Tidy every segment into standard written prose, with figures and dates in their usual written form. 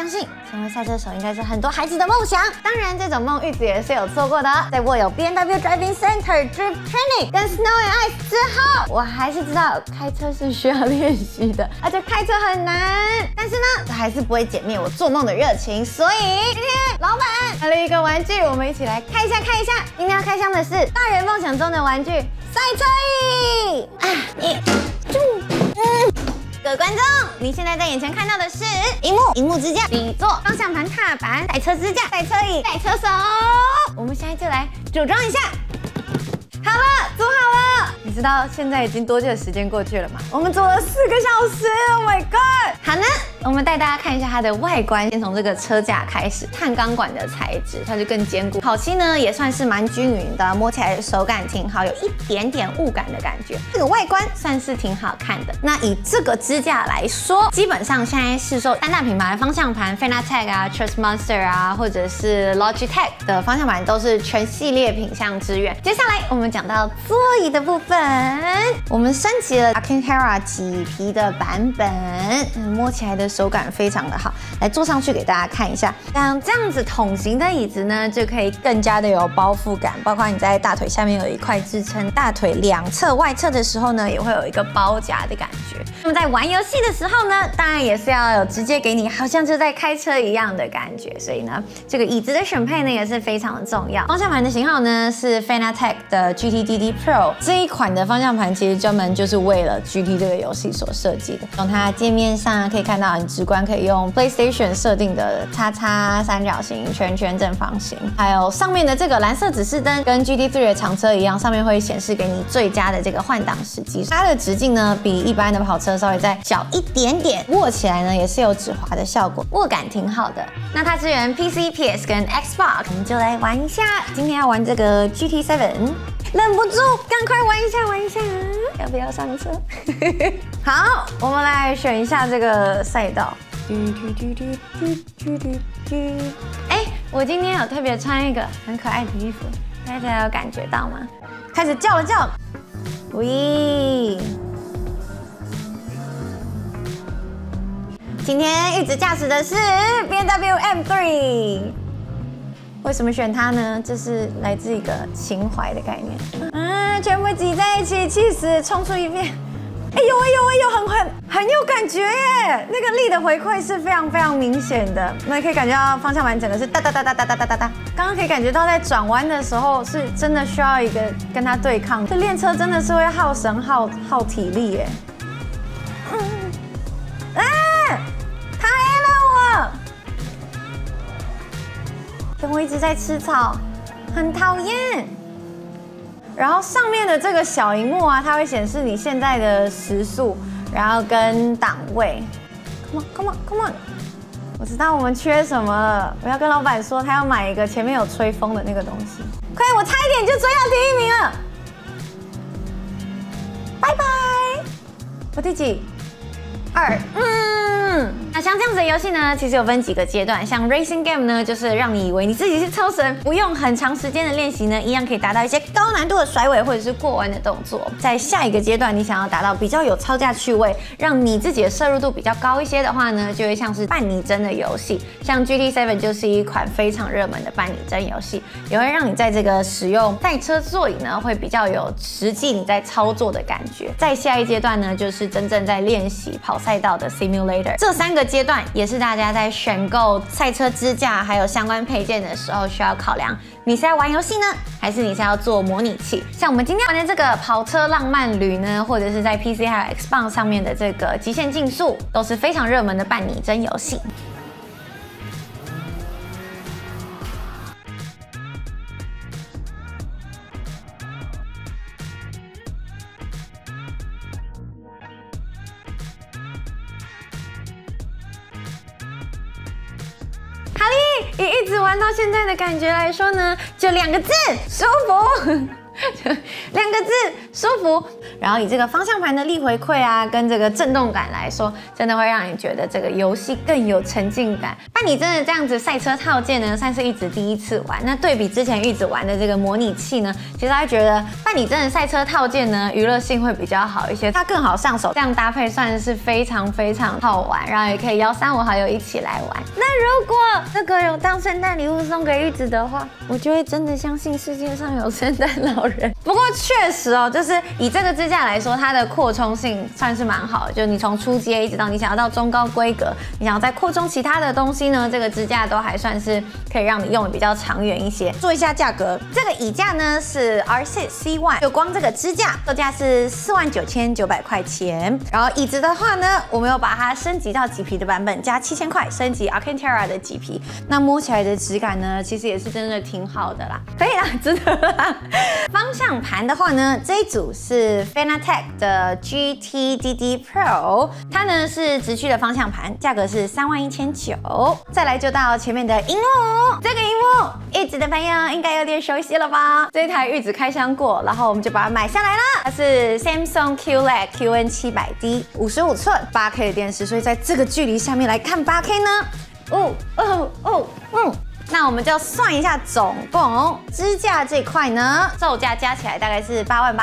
相信成为赛车手应该是很多孩子的梦想。当然，这种梦玉子也是有做过的。在我有 BMW Driving Center Drift Training 跟 Snow and Ice 之后，我还是知道开车是需要练习的，而且开车很难。但是呢，这还是不会减灭我做梦的热情。所以今天老板买了一个玩具，我们一起来看一下。今天要开箱的是大人梦想中的玩具——赛车椅。各位观众，你现在在眼前看到的是荧幕支架、底座、方向盘踏板、赛车支架、赛车椅、赛车手。我们现在就来组装一下。好了，组好了。你知道现在已经多久的时间过去了吗？我们组了4个小时 ，Oh my god！ 好呢，我们带大家看一下它的外观。先从这个车架开始，碳钢管的材质，它就更坚固。烤漆呢也算是蛮均匀的，摸起来手感挺好，有一点点雾感的感觉。这个外观算是挺好看的。那以这个支架来说，基本上现在市售3大品牌的方向盘 ，Fanatec 啊、Trustmaster 啊，或者是 Logitech 的方向盘都是全系列品项支援。接下来我们讲到座椅的部分，我们升级了 Alcantara 麂皮的版本，摸起来的手感非常的好。来坐上去给大家看一下，像这样子筒型的椅子呢，就可以更加的有包覆感，包括你在大腿下面有一块支撑，大腿两侧外侧的时候呢，也会有一个包夹的感觉。那么在玩游戏的时候呢，当然也是要有直接给你好像就在开车一样的感觉，所以呢，这个椅子的选配呢也是非常的重要。方向盘的型号呢是 Fanatec 的 GT-DD Pro， 这一款的方向盘其实专门就是为了 GT 这个游戏所设计的。从它界面上可以看到很直观，可以用 PlayStation 设定的叉叉、三角形、圈圈、正方形，还有上面的这个蓝色指示灯，跟 GT3 的厂车一样，上面会显示给你最佳的这个换挡时机。它的直径呢比一般的跑车稍微再小一点点，握起来呢也是有指滑的效果，握感挺好的。那它支援 PC、PS 跟 Xbox， 我们就来玩一下。今天要玩这个 GT7， 忍不住赶快玩一下，要不要上车？好，我们来选一下这个赛道。我今天有特别穿一个很可爱的衣服，大家有感觉到吗？开始叫了，喂！今天一直驾驶的是 BMW M3， 为什么选它呢？这是来自一个情怀的概念。全部挤在一起，气死，冲出一片。有很有感觉耶！那个力的回馈是非常明显的，那可以感觉到方向盘整个是哒哒哒。刚刚可以感觉到在转弯的时候是真的需要一个跟它对抗。这练车真的是会耗神耗体力耶。抬了我一直在吃草，很讨厌。然后上面的这个小萤幕啊，它会显示你现在的时速，然后跟档位。Come on！ 我知道我们缺什么了，我要跟老板说，他要买一个前面有吹风的那个东西。快点，我差一点就追到第1名了。拜拜！我第几？2。那像这样子的游戏呢，其实有分几个阶段。像 Racing Game 呢，就是让你以为你自己是超神，不用很长时间的练习呢，一样可以达到一些高难度的甩尾或者是过弯的动作。在下一个阶段，你想要达到比较有超价趣味，让你自己的摄入度比较高一些的话呢，就会像是半拟真的游戏。像 GT7 就是一款非常热门的半拟真游戏，也会让你在这个使用赛车座椅呢，会比较有实际你在操作的感觉。在下一阶段呢，就是真正在练习跑赛道的 Simulator。这3个阶段也是大家在选购赛车支架还有相关配件的时候需要考量，你是在玩游戏呢，还是你是要做模拟器？像我们今天玩的这个跑车浪漫旅呢，或者是在 PC 还有 Xbox 上面的这个极限竞速，都是非常热门的半拟真游戏。以一直玩到现在的感觉来说呢，就2个字：舒服。2个字：舒服。 然后以这个方向盘的力回馈啊，跟这个震动感来说，真的会让你觉得这个游戏更有沉浸感。伴你真的这样子赛车套件呢，算是玉子第一次玩。那对比之前玉子玩的这个模拟器呢，其实他觉得伴你真的赛车套件呢，娱乐性会比较好一些，它更好上手，这样搭配算是非常好玩，然后也可以邀3、5好友一起来玩。那如果这个有当圣诞礼物送给玉子的话，我就会真的相信世界上有圣诞老人。不过确实哦，就是以这个支架来说，它的扩充性算是蛮好的，就你从初阶一直到你想要到中高规格，你想要再扩充其他的东西呢，这个支架都还算是可以让你用的比较长远一些。做一下价格，这个椅架呢是 R6 C1， 就光这个支架售价是49900块钱。然后椅子的话呢，我们有把它升级到麂皮的版本，加7000块升级 Alcantara 的麂皮。那摸起来的质感呢，其实也是真的挺好的啦，可以啦，值得啦。方向盘的话呢，这一组是 Fanatec 的 GT-DD Pro， 它呢是直驱的方向盘，价格是31900。再来就到前面的萤幕，这个荧幕玉子的朋友应该有点熟悉了吧？这一台玉子开箱过，然后我们就把它买下来了。它是 Samsung QLED QN700D 55寸 8K 的电视，所以在这个距离下面来看 8K 呢，那我们就算一下，总共支架这块呢，售价加起来大概是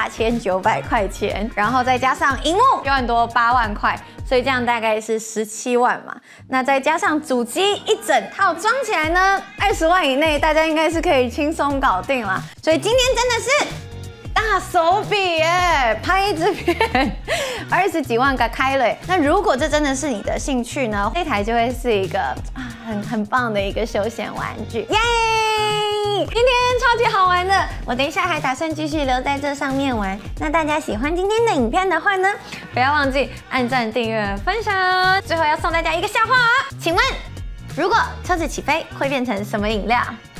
88900块钱，然后再加上萤幕6万多8万块，所以这样大概是17万嘛。那再加上主机一整套装起来呢，20万以内大家应该是可以轻松搞定啦。所以今天真的是大手笔耶，拍一支片20几万个开了耶。那如果这真的是你的兴趣呢，这台就会是一个很棒的一个休闲玩具，耶！今天超级好玩的，我等一下还打算继续留在这上面玩。那大家喜欢今天的影片的话呢，不要忘记按赞、订阅、分享。最后要送大家一个笑话，请问如果车子起飞会变成什么饮料？